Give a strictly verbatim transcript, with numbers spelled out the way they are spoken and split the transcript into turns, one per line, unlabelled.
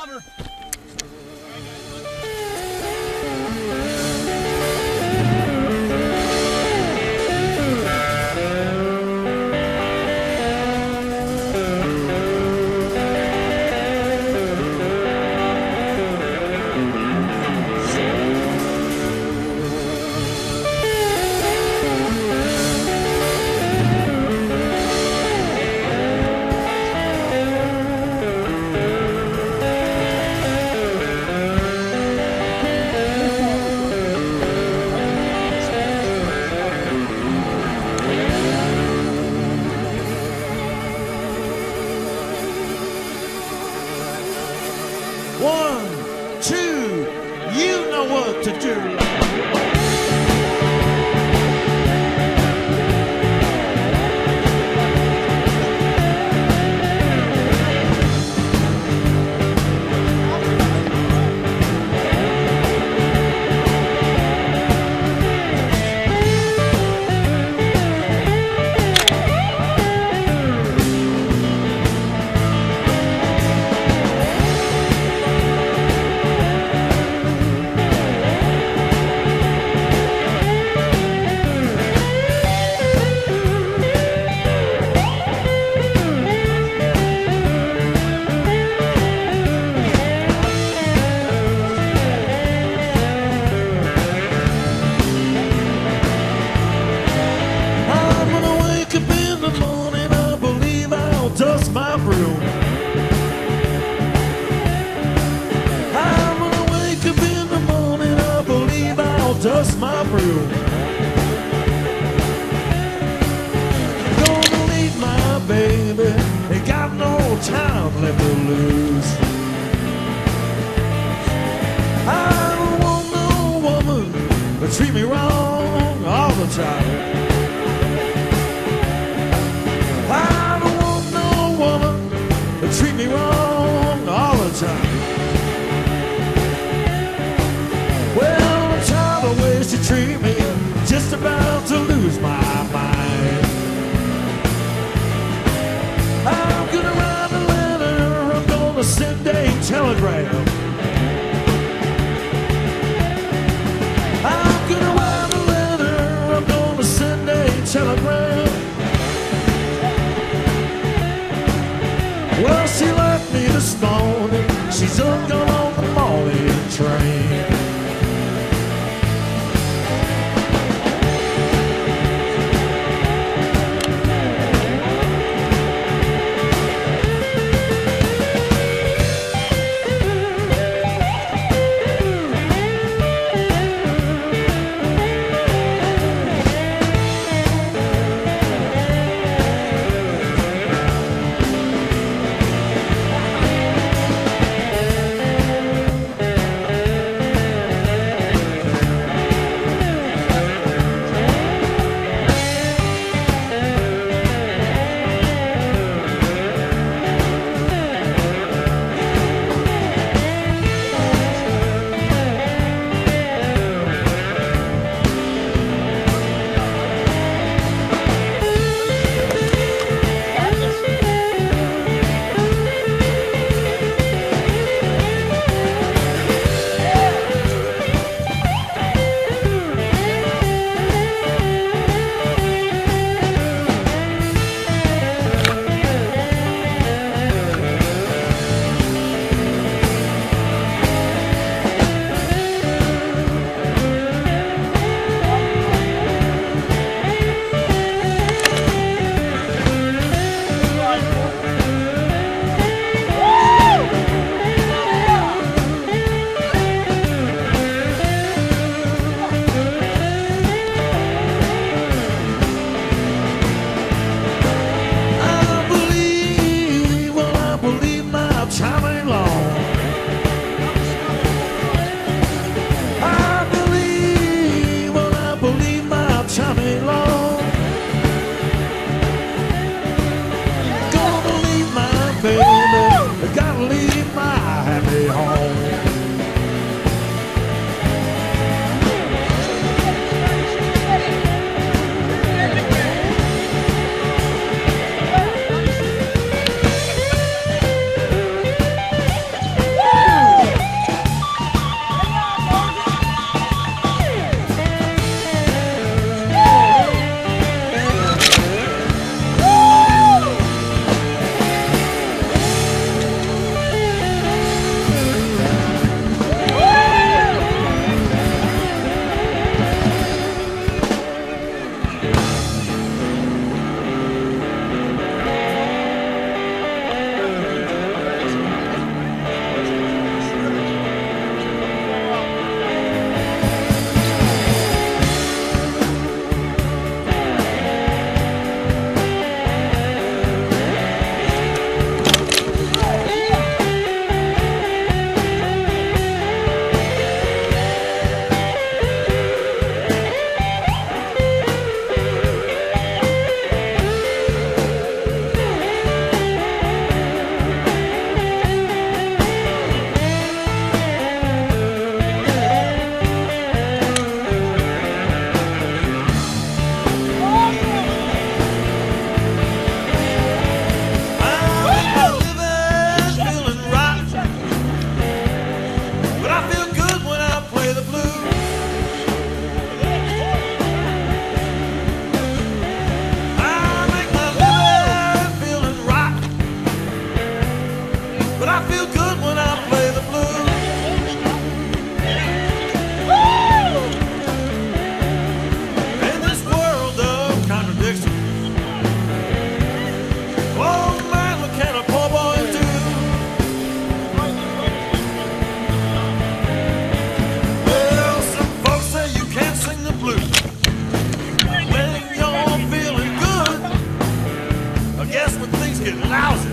lover.
One, two, you know what to do. Dust my broom. I'm gonna wake up in the morning, I believe I'll dust my broom. Gonna leave my baby, ain't got no time left to lose. I don't want no woman to treat me wrong all the time. Treat me wrong all the time. Well, I'm tired of ways to treat me, just about to lose my mind. I'm gonna write a letter, I'm gonna send a telegram. I'm gonna write a letter, I'm gonna send in the blues. When you're feeling good, I guess when things get lousy,